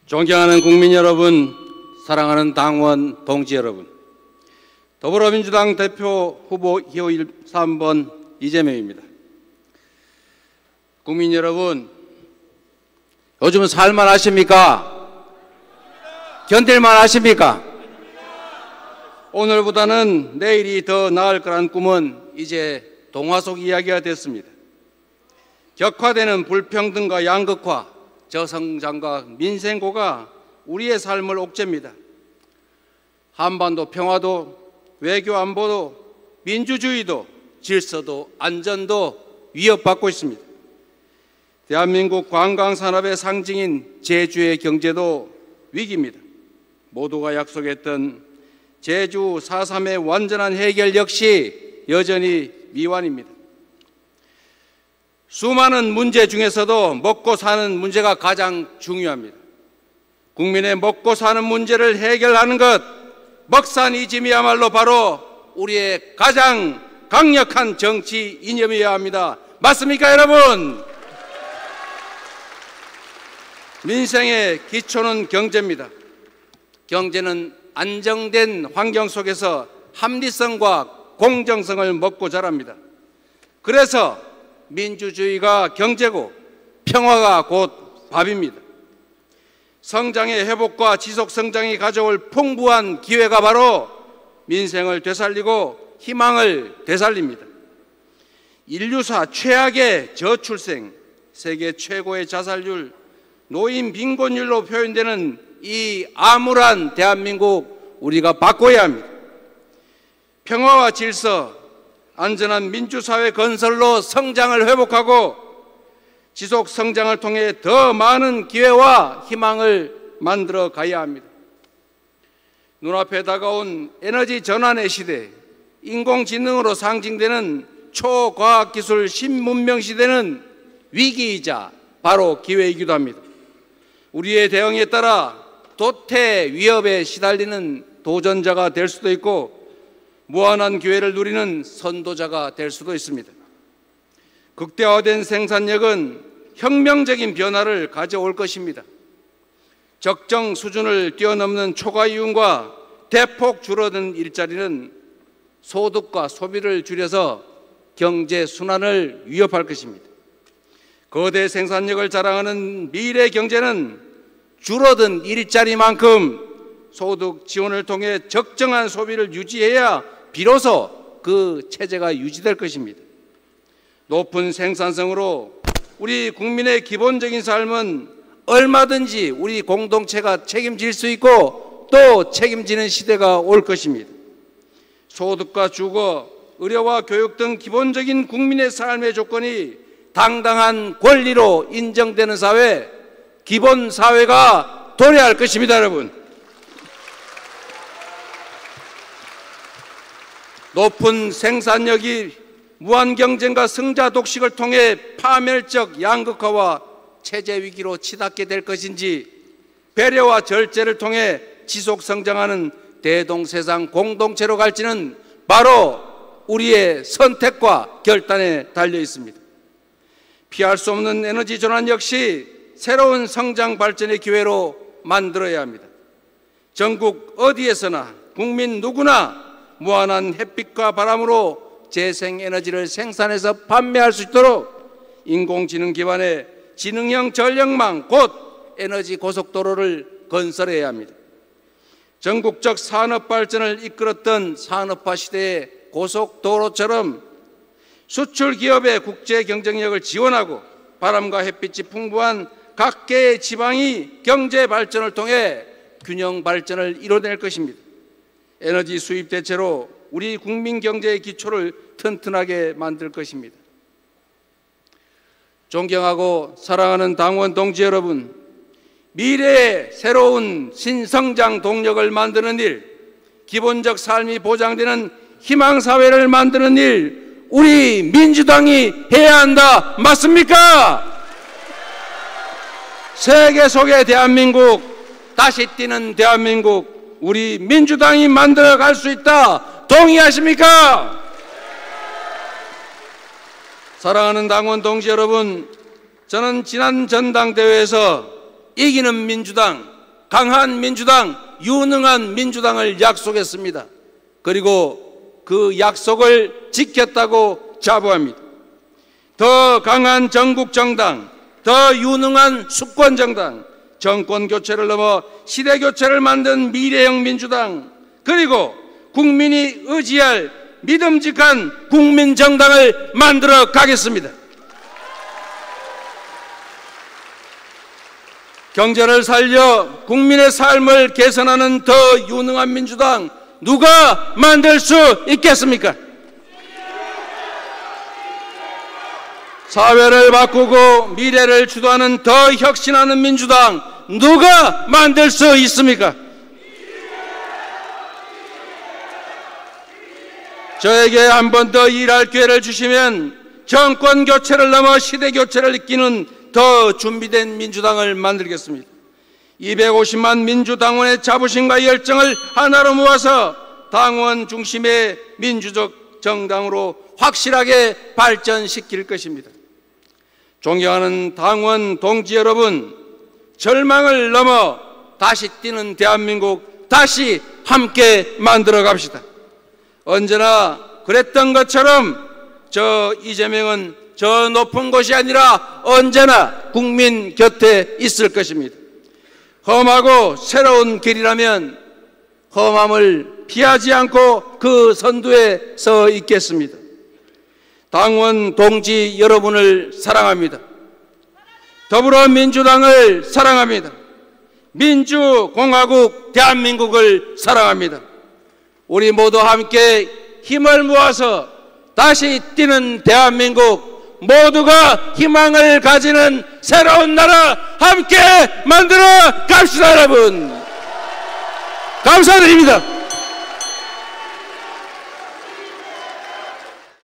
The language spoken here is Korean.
존경하는 국민 여러분, 사랑하는 당원 동지 여러분, 더불어민주당 대표 후보 기호 3번 이재명입니다. 국민 여러분, 요즘은 살만 하십니까? 견딜만 하십니까? 오늘보다는 내일이 더 나을 거란 꿈은 이제 동화 속 이야기가 됐습니다. 격화되는 불평등과 양극화, 저성장과 민생고가 우리의 삶을 옥죄입니다. 한반도 평화도, 외교 안보도, 민주주의도, 질서도, 안전도 위협받고 있습니다. 대한민국 관광산업의 상징인 제주의 경제도 위기입니다. 모두가 약속했던 제주 4.3의 완전한 해결 역시 여전히 미완입니다. 수많은 문제 중에서도 먹고 사는 문제가 가장 중요합니다. 국민의 먹고 사는 문제를 해결하는 것, 먹산이즘이야말로 바로 우리의 가장 강력한 정치 이념이어야 합니다. 맞습니까, 여러분? 민생의 기초는 경제입니다. 경제는 안정된 환경 속에서 합리성과 공정성을 먹고 자랍니다. 그래서 민주주의가 경제고 평화가 곧 밥입니다. 성장의 회복과 지속 성장이 가져올 풍부한 기회가 바로 민생을 되살리고 희망을 되살립니다. 인류사 최악의 저출생, 세계 최고의 자살률, 노인 빈곤율로 표현되는 이 암울한 대한민국 우리가 바꿔야 합니다. 평화와 질서, 안전한 민주사회 건설로 성장을 회복하고 지속 성장을 통해 더 많은 기회와 희망을 만들어 가야 합니다. 눈앞에 다가온 에너지 전환의 시대, 인공지능으로 상징되는 초과학기술 신문명 시대는 위기이자 바로 기회이기도 합니다. 우리의 대응에 따라 도태 위협에 시달리는 도전자가 될 수도 있고 무한한 기회를 누리는 선도자가 될 수도 있습니다. 극대화된 생산력은 혁명적인 변화를 가져올 것입니다. 적정 수준을 뛰어넘는 초과 이윤과 대폭 줄어든 일자리는 소득과 소비를 줄여서 경제 순환을 위협할 것입니다. 거대 생산력을 자랑하는 미래 경제는 줄어든 일자리만큼 소득 지원을 통해 적정한 소비를 유지해야 비로소 그 체제가 유지될 것입니다. 높은 생산성으로 우리 국민의 기본적인 삶은 얼마든지 우리 공동체가 책임질 수 있고 또 책임지는 시대가 올 것입니다. 소득과 주거, 의료와 교육 등 기본적인 국민의 삶의 조건이 당당한 권리로 인정되는 사회, 기본 사회가 도래할 것입니다, 여러분. 높은 생산력이 무한 경쟁과 승자 독식을 통해 파멸적 양극화와 체제 위기로 치닫게 될 것인지, 배려와 절제를 통해 지속 성장하는 대동세상 공동체로 갈지는 바로 우리의 선택과 결단에 달려 있습니다. 피할 수 없는 에너지 전환 역시 새로운 성장 발전의 기회로 만들어야 합니다. 전국 어디에서나 국민 누구나 무한한 햇빛과 바람으로 재생에너지를 생산해서 판매할 수 있도록 인공지능 기반의 지능형 전력망, 곧 에너지 고속도로를 건설해야 합니다. 전국적 산업 발전을 이끌었던 산업화 시대의 고속도로처럼 수출 기업의 국제 경쟁력을 지원하고 바람과 햇빛이 풍부한 각계의 지방이 경제 발전을 통해 균형 발전을 이뤄낼 것입니다. 에너지 수입 대체로 우리 국민 경제의 기초를 튼튼하게 만들 것입니다. 존경하고 사랑하는 당원 동지 여러분, 미래의 새로운 신성장 동력을 만드는 일, 기본적 삶이 보장되는 희망사회를 만드는 일, 우리 민주당이 해야 한다. 맞습니까? 세계 속의 대한민국, 다시 뛰는 대한민국, 우리 민주당이 만들어갈 수 있다. 동의하십니까? 사랑하는 당원 동지 여러분, 저는 지난 전당대회에서 이기는 민주당, 강한 민주당, 유능한 민주당을 약속했습니다. 그리고 그 약속을 지켰다고 자부합니다. 더 강한 전국정당, 더 유능한 수권정당, 정권교체를 넘어 시대교체를 만든 미래형 민주당, 그리고 국민이 의지할 믿음직한 국민정당을 만들어 가겠습니다. 경제를 살려 국민의 삶을 개선하는 더 유능한 민주당 누가 만들 수 있겠습니까? 사회를 바꾸고 미래를 주도하는 더 혁신하는 민주당 누가 만들 수 있습니까? 저에게 한 번 더 일할 기회를 주시면 정권 교체를 넘어 시대 교체를 이끄는 더 준비된 민주당을 만들겠습니다. 250만 민주당원의 자부심과 열정을 하나로 모아서 당원 중심의 민주적 정당으로 확실하게 발전시킬 것입니다. 존경하는 당원 동지 여러분, 절망을 넘어 다시 뛰는 대한민국 다시 함께 만들어 갑시다. 언제나 그랬던 것처럼 저 이재명은 저 높은 곳이 아니라 언제나 국민 곁에 있을 것입니다. 험하고 새로운 길이라면 험함을 피하지 않고 그 선두에 서 있겠습니다. 당원 동지 여러분을 사랑합니다. 더불어민주당을 사랑합니다. 민주공화국 대한민국을 사랑합니다. 우리 모두 함께 힘을 모아서 다시 뛰는 대한민국, 모두가 희망을 가지는 새로운 나라 함께 만들어 갑시다. 여러분 감사드립니다.